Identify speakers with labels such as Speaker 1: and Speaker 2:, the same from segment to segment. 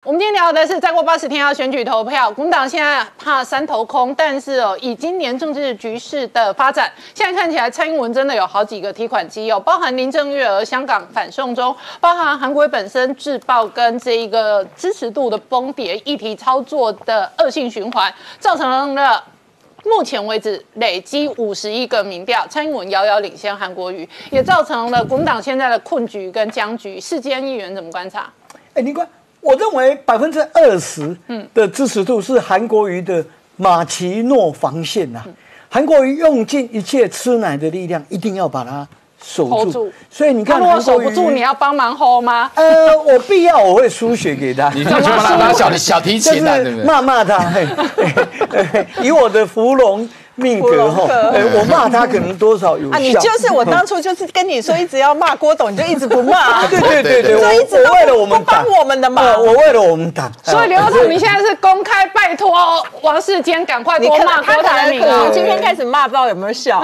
Speaker 1: 我们今天聊的是再过80天要选举投票，国民党现在怕三头空，但是以今年政治局势的发展，现在看起来蔡英文真的有好几个提款机包含林郑月娥香港反送中，包含韩国瑜本身制爆跟这一个支持度的崩跌，议题操作的恶性循环，造成了目前为止累积51个民调，蔡英文遥遥领先韩国瑜，也造成了国民党现在的困局跟僵局。世间议员怎么观察？
Speaker 2: 你观。我认为20%的支持度是韩国瑜的马奇诺防线呐。韩国瑜用尽一切吃奶的力量，一定要把它守住。所以你看，
Speaker 1: 如果守不住，你要帮忙 hold 吗？
Speaker 2: 我必要我会输血给他。
Speaker 3: 你就帮他拿小提琴啊，对不对？
Speaker 2: 骂他，以我的芙蓉命格哈，我骂他可能多少有效。
Speaker 4: 你就是我当初就是跟你说，一直要骂郭董，你就一直不骂。
Speaker 2: 对，我
Speaker 4: 一直都
Speaker 2: 为了我们党，
Speaker 4: 帮我们的嘛。
Speaker 2: 我为了我们党。
Speaker 1: 所以刘总，你现在是公开拜托王世坚赶快多骂郭台铭啊！
Speaker 4: 今天开始骂，不知道有没有效。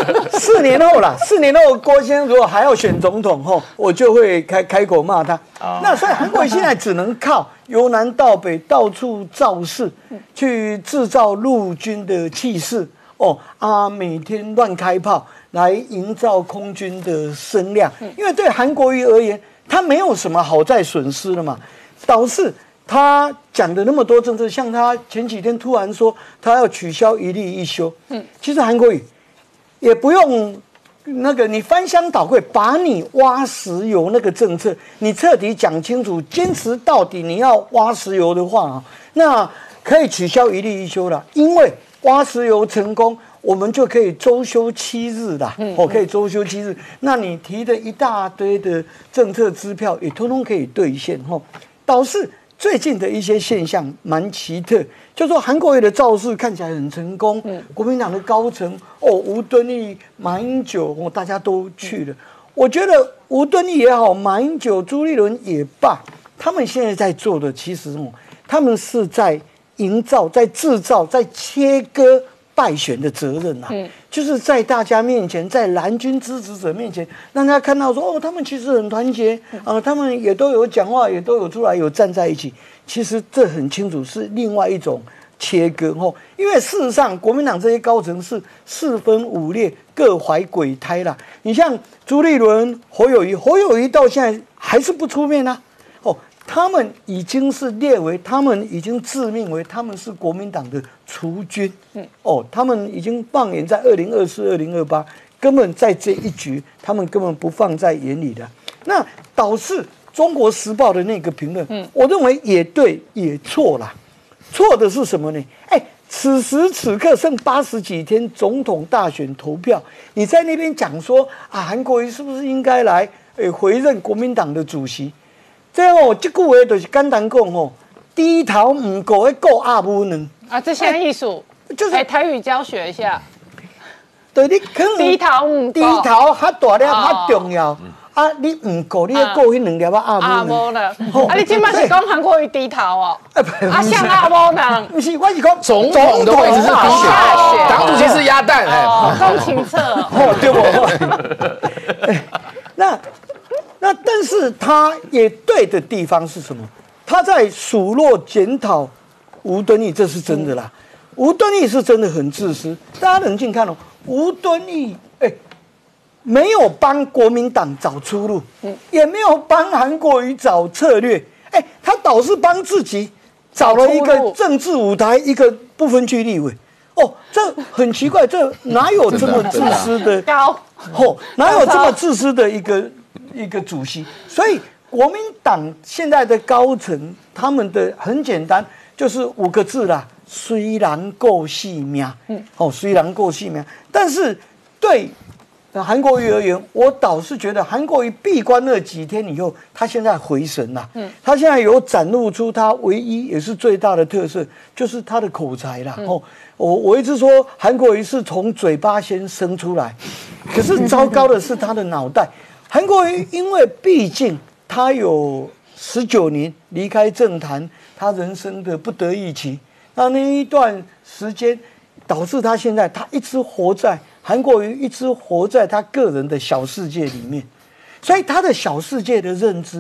Speaker 2: 4年后啦，4年后郭先生如果还要选总统后，我就会开口骂他。那所以韩国瑜现在只能靠由南到北到处造势，去制造陆军的气势。每天乱开炮来营造空军的声量，因为对韩国瑜而言，他没有什么好再损失了嘛。导致他讲的那么多政策，像他前几天突然说他要取消一例一休，其实韩国瑜也不用那个你翻箱倒柜，把你挖石油那个政策你彻底讲清楚，坚持到底。你要挖石油的话那可以取消一例一休了，因为挖石油成功，我们就可以周休7日啦。可以周休7日。那你提的一大堆的政策支票也通通可以兑现。导致最近的一些现象蛮奇特，就说韩国瑜的造势看起来很成功，国民党的高层吴敦义、马英九大家都去了。我觉得吴敦义也好，马英九、朱立伦也罢，他们现在在做的其实他们是在营造、在制造、在切割败选的责任就是在大家面前，在蓝军支持者面前，让大家看到说他们其实很团结他们也都有讲话，也都有出来，有站在一起。其实这很清楚是另外一种切割因为事实上国民党这些高层是4分5裂，各怀鬼胎啦。你像朱立伦、侯友宜到现在还是不出面他们已经是列为，他们已经自命为他们是国民党的储君，他们已经放眼在2024、2028，根本在这一局，他们根本不放在眼里的。那导致《中国时报》的那个评论，我认为也对也错啦。错的是什么呢？此时此刻剩80几天总统大选投票，你在那边讲说韩国瑜是不是应该来回任国民党的主席？这样这句话就是简单讲低头唔过会过阿母呢
Speaker 1: 这现在艺术就是台语教学一下。
Speaker 2: 对，你可能
Speaker 1: 低头唔
Speaker 2: 低头较大粒较重要你唔过你要过迄2粒阿母
Speaker 1: 呢？你今麦是讲韩国瑜低头像阿母呢？
Speaker 2: 不是，我是讲
Speaker 3: 总统的位置是低血，党主席是鸭蛋
Speaker 1: 公情策
Speaker 2: 对不？那但是他也对的地方是什么？他在数落检讨吴敦义，这是真的啦。吴敦义是真的很自私，大家冷静看吴敦义没有帮国民党找出路，也没有帮韩国瑜找策略，他倒是帮自己找了一个政治舞台，一个不分区立委。这很奇怪，这哪有这么自私的？哪有这么自私的一个主席？所以国民党现在的高层，他们的很简单，就是5个字啦：虽然够细命。虽然够细命，但是对韩国瑜而言，我倒是觉得韩国瑜闭关那几天以后，他现在回神了。他现在有展露出他唯一也是最大的特色，就是他的口才啦。我一直说韩国瑜是从嘴巴先生出来，可是糟糕的是他的脑袋。韩国瑜因为毕竟他有19年离开政坛，他人生的不得已期，那一段时间导致他现在一直活在韩国瑜一直活在他个人的小世界里面，所以他的小世界的认知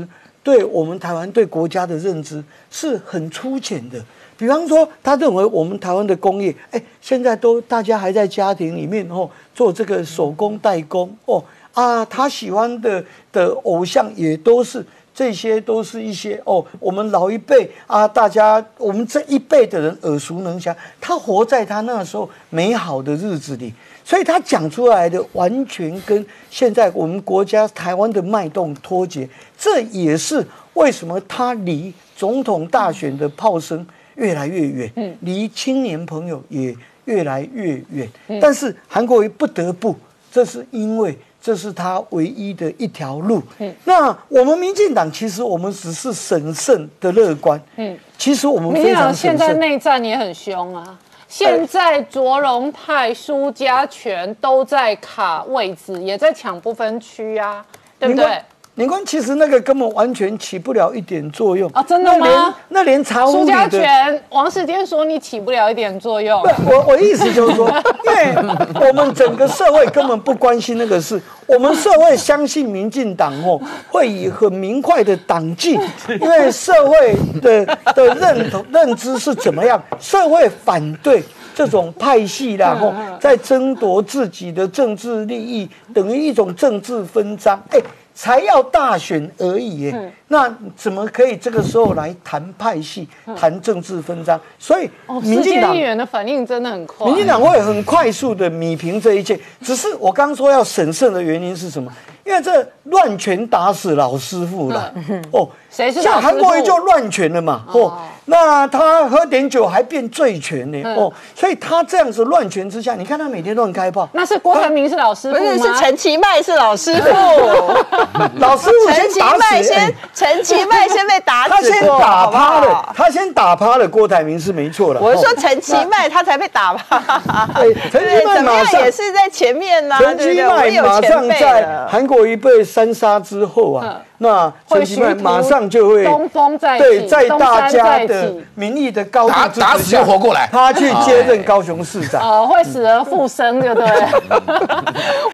Speaker 2: 对我们台湾对国家的认知是很粗浅的。比方说，他认为我们台湾的工业，现在都大家还在家庭里面做这个手工代工他喜欢的偶像也都是这些，都是一些我们老一辈大家我们这一辈的人耳熟能详，他活在他那时候美好的日子里，所以他讲出来的完全跟现在我们国家台湾的脉动脱节，这也是为什么他离总统大选的炮声越来越远，离青年朋友也越来越远。但是韩国瑜不得不，这是因为这是他唯一的一条路。那我们民进党其实我们只是审慎的乐观。其实我们非常审慎。
Speaker 1: 现在内战也很凶啊。现在卓荣泰、苏家全都在卡位置，也在抢不分区啊，对不对？
Speaker 2: 林官其实那个根本完全起不了一点作用
Speaker 1: 啊！真的吗？
Speaker 2: 那连茶壶里的
Speaker 1: 苏家全、王世坚说你起不了一点作用。
Speaker 2: 我意思就是说，因为我们整个社会根本不关心那个事，我们社会相信民进党会以很明快的党纪，因为社会的认知是怎么样，社会反对这种派系啦，在争夺自己的政治利益，等于一种政治分赃。才要大选而已那怎么可以这个时候来谈派系、谈政治分赃？所以民进党
Speaker 1: 议员的反应真的很快，
Speaker 2: 民进党会很快速的弭平这一切。只是我刚说要审慎的原因是什么？因为这乱拳打死老师傅了
Speaker 1: 谁是
Speaker 2: 像韩国瑜就乱拳了嘛那他喝点酒还变醉拳呢所以他这样子乱拳之下，你看他每天乱开炮。
Speaker 1: 那是郭台铭是老师傅吗？
Speaker 4: 不是，是陈其迈是老师傅。
Speaker 2: 老师傅先打死
Speaker 4: 陈其迈先被打死，
Speaker 2: 他先打趴了，他先打趴了郭台铭是没错了。
Speaker 4: 我是说陈其迈他才被打趴，
Speaker 2: 陈其迈马上
Speaker 4: 也是在前面呐。
Speaker 2: 陈其迈马上在韩国瑜被三杀之后那陈其迈马上就会
Speaker 1: 东风再起，
Speaker 2: 对，在大家的民意的高度之下
Speaker 3: 打死就活过来，
Speaker 2: 他去接任高雄市长
Speaker 1: 会死而复生，对不对？